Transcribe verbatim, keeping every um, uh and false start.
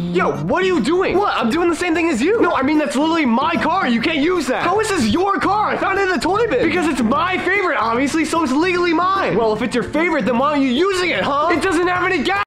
Yo, what are you doing? What? I'm doing the same thing as you. No, I mean, that's literally my car. You can't use that. How is this your car? I found it in the toy bin. Because it's my favorite, obviously, so it's legally mine. Well, if it's your favorite, then why aren't you using it, huh? It doesn't have any gas.